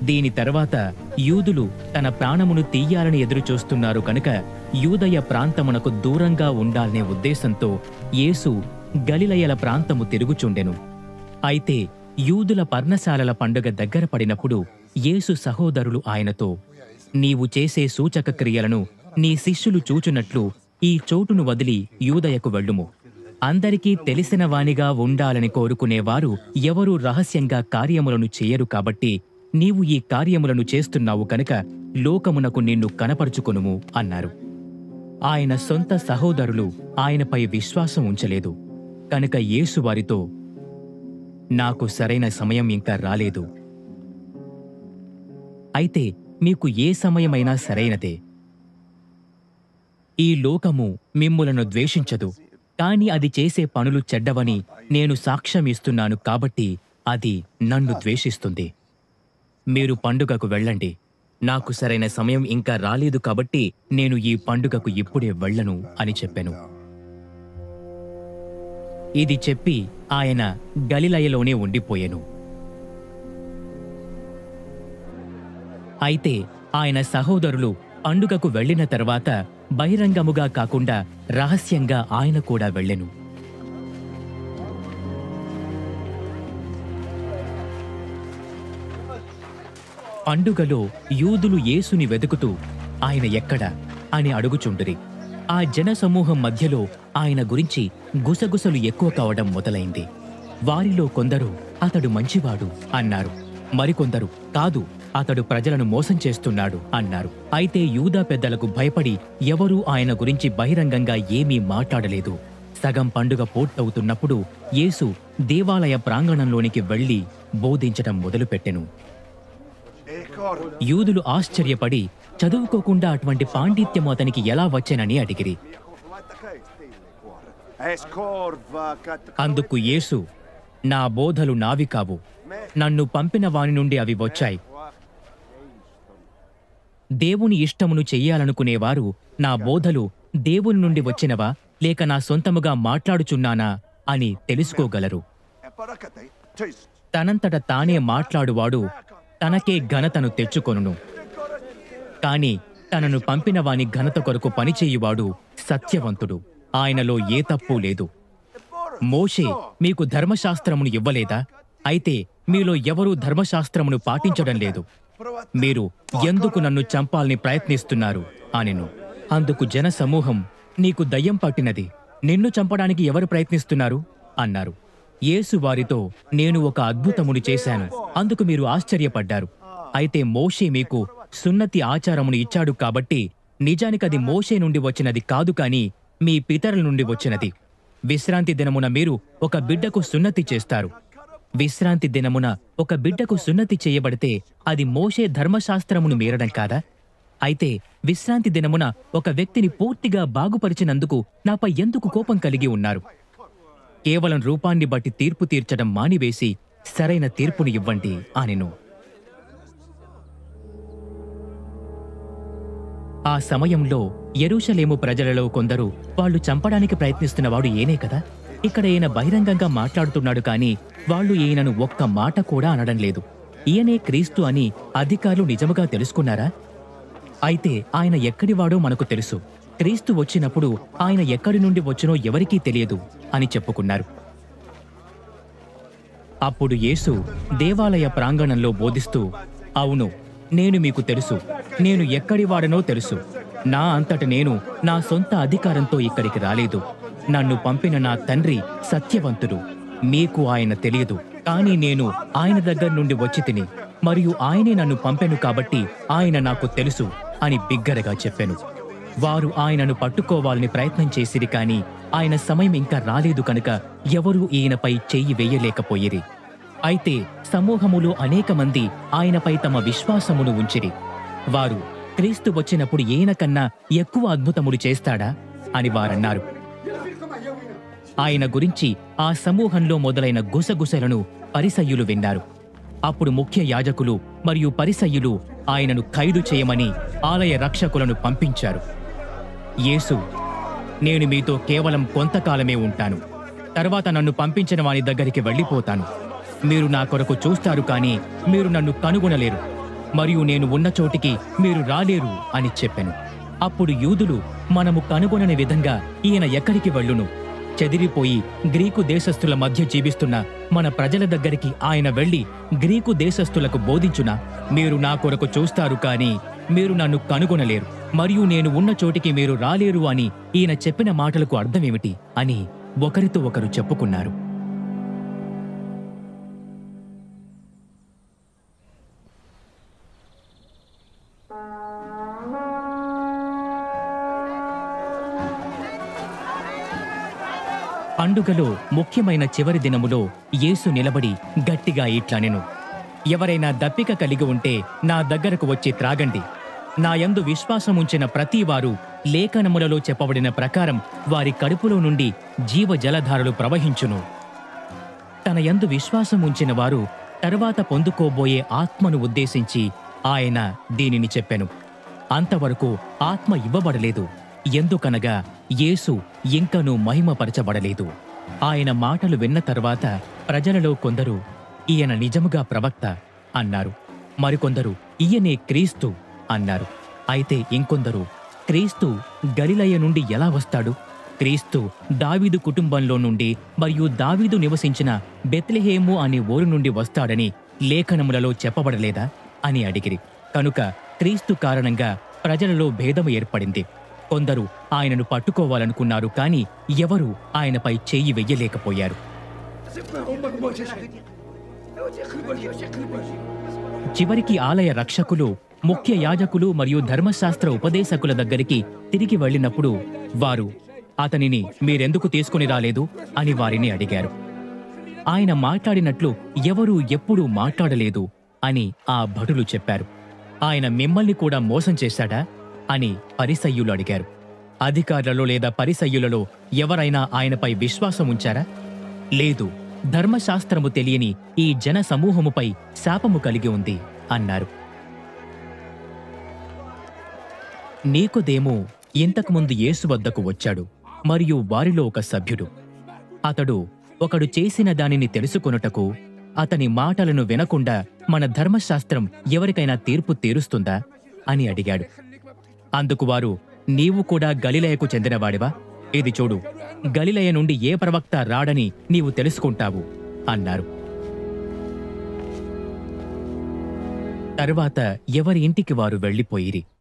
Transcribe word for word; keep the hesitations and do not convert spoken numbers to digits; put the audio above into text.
దీని తర్వాత యూదులు తన ప్రాణమును తీయాలని ఎదురుచూస్తున్నారు కనుక యూదయ ప్రాంతమునకు దూరంగా ఉండాలనే ఉద్దేశంతో యేసు గలిలయల ప్రాంతము తిరుగుచుండెను. అయితే యూదుల పర్ణశాలల పండుగ దగ్గర పడినప్పుడు యేసు సహోదరులు ఆయనతో, నీవు చేసే సూచక క్రియలను నీ శిష్యులు చూచున్నట్లు ఈ చోటును వదిలి యూదయకు వెళ్ళుము. అందరికీ తెలిసిన వానిగా ఉండాలని కోరుకునేవారు ఎవరూ రహస్యంగా కార్యములను చేయరు కాబట్టి నీవు ఈ కార్యములను చేస్తున్నావు కనుక లోకమునకు నిన్ను కనపరుచుకొనుము అన్నారు. ఆయన సొంత సహోదరులు ఆయనపై విశ్వాసం ఉంచలేదు కనుక యేసు వారితో, నాకు సరైన సమయం ఇంకా రాలేదు. అయితే మీకు ఏ సమయమైనా సరైనదే. ఈ లోకము మిమ్ములను ద్వేషించదు, కాని అది చేసే పనులు చెడ్డవని నేను సాక్ష్యం ఇస్తున్నాను కాబట్టి అది నన్ను ద్వేషిస్తుంది. మీరు పండుగకు వెళ్ళండి. నాకు సరైన సమయం ఇంకా రాలేదు కాబట్టి నేను ఈ పండుగకు ఇప్పుడే వెళ్ళను అని చెప్పెను. ఇది చెప్పి ఆయన గలిలయలోనే ఉండిపోయెను. అయితే ఆయన సహోదరులు పండుగకు వెళ్లిన తర్వాత బహిరంగముగా కాకుండా రహస్యంగా ఆయన కూడా వెళ్ళెను. పండుగలో యూదులు యేసుని వెతుకుతూ ఆయన ఎక్కడా అని అడుగుచుండిరి. ఆ జనసమూహం మధ్యలో ఆయన గురించి గుసగుసలు ఎక్కువ కావడం మొదలైంది. వారిలో కొందరు అతడు మంచివాడు అన్నారు, మరికొందరు కాదు అతడు ప్రజలను మోసం చేస్తున్నాడు అన్నారు. అయితే యూదా పెద్దలకు భయపడి ఎవరూ ఆయన గురించి బహిరంగంగా ఏమీ మాట్లాడలేదు. సగం పండుగ పూర్తవుతున్నప్పుడు యేసు దేవాలయ ప్రాంగణంలోనికి వెళ్లి బోధించటం మొదలుపెట్టెను. యూదులు ఆశ్చర్యపడి చదువుకోకుండా అటువంటి పాండిత్యము అతనికి ఎలా వచ్చెనని అడిగిరి. అందుకు యేసు, నా బోధలు నావి కావు, నన్ను పంపిన వాని నుండి అవి వచ్చాయి. దేవుని ఇష్టమును చెయ్యాలనుకునేవారు నా బోధలు దేవుని నుండి వచ్చినవా లేక నా సొంతముగా మాట్లాడుచున్నానా అని తెలుసుకోగలరు. తనంతట తానే మాట్లాడువాడు తనకే ఘనతను తెచ్చుకొనును. కాని తనను పంపిన వాని ఘనత కొరకు పనిచేయువాడు సత్యవంతుడు, ఆయనలో ఏ తప్పు లేదు. మోషే మీకు ధర్మశాస్త్రమును ఇవ్వలేదా? అయితే మీలో ఎవరూ ధర్మశాస్త్రమును పాటించడం లేదు. మీరు ఎందుకు నన్ను చంపాలని ప్రయత్నిస్తున్నారు అనెను. అందుకు జనసమూహం, నీకు దయ్యం పట్టినది, నిన్ను చంపడానికి ఎవరు ప్రయత్నిస్తున్నారు అన్నారు. యేసు వారితో, నేను ఒక అద్భుతమును చేశాను, అందుకు మీరు ఆశ్చర్యపడ్డారు. అయితే మోషే మీకు సున్నతి ఆచారమును ఇచ్చాడు కాబట్టి నిజానికది మోషే నుండి వచ్చినది కాదు కాని మీ పితరుల నుండి వచ్చినది. విశ్రాంతి దినమున మీరు ఒక బిడ్డకు సున్నతి చేస్తారు. విశ్రాంతి దినమున ఒక బిడ్డకు సున్నతి చేయబడితే అది మోషే ధర్మశాస్త్రమును మీరడం కాదా? అయితే విశ్రాంతి దినమున ఒక వ్యక్తిని పూర్తిగా బాగుపరిచినందుకు నాపై ఎందుకు కోపం కలిగి ఉన్నారు? కేవలం రూపాన్ని బట్టి తీర్పు తీర్చడం మానివేసి సరైన తీర్పుని ఇవ్వండి అనెను. ఆ సమయంలో యెరూషలేము ప్రజలలో కొందరు, వాళ్ళు చంపడానికి ప్రయత్నిస్తున్నవాడు ఈయనే కదా, ఇక్కడ ఈయన బహిరంగంగా మాట్లాడుతున్నాడు కానీ వాళ్ళు ఈయనను ఒక్క మాట కూడా అనడం లేదు, ఈయనే క్రీస్తు అని అధికారులు నిజముగా తెలుసుకున్నారా? అయితే ఆయన ఎక్కడివాడో మనకు తెలుసు, క్రీస్తు వచ్చినప్పుడు ఆయన ఎక్కడి నుండి వచ్చినో ఎవరికీ తెలియదు అని చెప్పుకున్నారు. అప్పుడు యేసు దేవాలయ ప్రాంగణంలో బోధిస్తూ, అవును, నేను మీకు తెలుసు, నేను ఎక్కడివాడనో తెలుసు. నా అంతట నేను నా సొంత అధికారంతో ఇక్కడికి రాలేదు. నన్ను పంపిన నా తండ్రి సత్యవంతుడు, మీకు ఆయన తెలియదు, కానీ నేను ఆయన దగ్గర నుండి వచ్చి తిని మరియు ఆయనే నన్ను పంపెను కాబట్టి ఆయన నాకు తెలుసు అని బిగ్గరగా చెప్పెను. వారు ఆయనను పట్టుకోవాలని ప్రయత్నం చేసిరి కాని ఆయన సమయం ఇంకా రాలేదు కనుక ఎవరూ ఈయనపై చెయ్యి వెయ్యలేకపోయిరి. అయితే సమూహములో అనేక మంది ఆయనపై తమ విశ్వాసమును ఉంచిరి. వారు, క్రీస్తు వచ్చినప్పుడు ఈయన కన్నా ఎక్కువ అద్భుతములు చేస్తాడా అని వారన్నారు. ఆయన గురించి ఆ సమూహంలో మొదలైన గుసగుసలను పరిసయ్యులు విన్నారు. అప్పుడు ముఖ్య యాజకులు మరియు పరిసయ్యులు ఆయనను ఖైదు చేయమని ఆలయ రక్షకులను పంపించారు. యేసు, నేను మీతో కేవలం కొంతకాలమే ఉంటాను, తర్వాత నన్ను పంపించిన వాని దగ్గరికి వెళ్ళిపోతాను. మీరు నా కొరకు చూస్తారు కానీ మీరు నన్ను కనుగొనలేరు. మరియు నేను ఉన్న చోటికి మీరు రాలేరు అని చెప్పెను. అప్పుడు యూదులు, మనము కనుగొనని విధంగా ఈయన ఎక్కడికి వెళ్ళును? చెదిరిపోయి గ్రీకు దేశస్థుల మధ్య జీవిస్తున్న మన ప్రజల దగ్గరికి ఆయన వెళ్లి గ్రీకు దేశస్థులకు బోధించునా? మీరు నా కొరకు చూస్తారు కానీ మీరు నన్ను కనుగొనలేరు, మరియు నేను ఉన్న చోటికి మీరు రాలేరు అని ఈయన చెప్పిన మాటలకు అర్థమేమిటి అని ఒకరితో ఒకరు చెప్పుకున్నారు. పండుగలో ముఖ్యమైన చివరి దినములో యేసు నిలబడి గట్టిగా ఇట్లనెను, ఎవరైనా దప్పిక కలిగి ఉంటే నా దగ్గరకు వచ్చి త్రాగండి. నా యందు విశ్వాసముంచిన ప్రతివారు లేఖనములలో చెప్పబడిన ప్రకారం వారి కడుపులో నుండి జీవ జలధారలు ప్రవహించును. తన యందు విశ్వాసముంచిన వారు తరువాత పొందుకోబోయే ఆత్మను ఉద్దేశించి ఆయన దీనిని చెప్పెను. అంతవరకు ఆత్మ ఇవ్వబడలేదు, ఎందుకనగా యేసు ఇంకనూ మహిమపరచబడలేదు. ఆయన మాటలు విన్న తర్వాత ప్రజలలో కొందరు, ఈయన నిజముగా ప్రవక్త అన్నారు. మరికొందరు, ఈయనే క్రీస్తు అన్నారు. అయితే ఇంకొందరు, క్రీస్తు గలిలయ నుండి ఎలా వస్తాడు? క్రీస్తు దావీదు కుటుంబంలో నుండి మరియు దావీదు నివసించిన బెత్లెహేము అనే ఊరు నుండి వస్తాడని లేఖనములలో చెప్పబడలేదా అని అడిగిరి. కనుక క్రీస్తు కారణంగా ప్రజలలో భేదము ఏర్పడింది. కొందరు ఆయనను పట్టుకోవాలనుకున్నారు, కాని ఎవరూ ఆయనపై చెయ్యి వెయ్యలేకపోయారు. చివరికి ఆలయ రక్షకులు, ముఖ్య యాజకులు మరియు ధర్మశాస్త్ర ఉపదేశకుల దగ్గరికి తిరిగి వెళ్ళినప్పుడు వారు అతనిని మీరెందుకు తీసుకుని రాలేదు అని వారిని అడిగారు. ఆయన మాట్లాడినట్లు ఎవరూ ఎప్పుడూ మాట్లాడలేదు అని ఆ భటులు చెప్పారు. ఆయన మిమ్మల్ని కూడా మోసం చేశాడా అని పరిసయ్యులు అడిగారు. అధికారులలో లేదా పరిసయ్యులలో ఎవరైనా ఆయనపై విశ్వాసం ఉంచారా? లేదు, ధర్మశాస్త్రము తెలియని ఈ జన సమూహముపై శాపము కలిగి ఉంది అన్నారు. నీకోదేము ఇంతకుముందు యేసు వద్దకు వచ్చాడు మరియు వారిలో ఒక సభ్యుడు. అతడు ఒకడు చేసిన దానిని తెలుసుకొనుటకు అతని మాటలను వినకుండా మన ధర్మశాస్త్రం ఎవరికైనా తీర్పు తీరుస్తుందా అని అడిగాడు. అందుకు వారు, నీవు కూడా గలిలయకు చెందినవాడివా? ఇది చూడు, గలిలయ నుండి ఏ ప్రవక్త రాడని నీవు తెలుసుకుంటావు అన్నారు. తరువాత ఎవరి ఇంటికి వారు వెళ్ళిపోయిరి.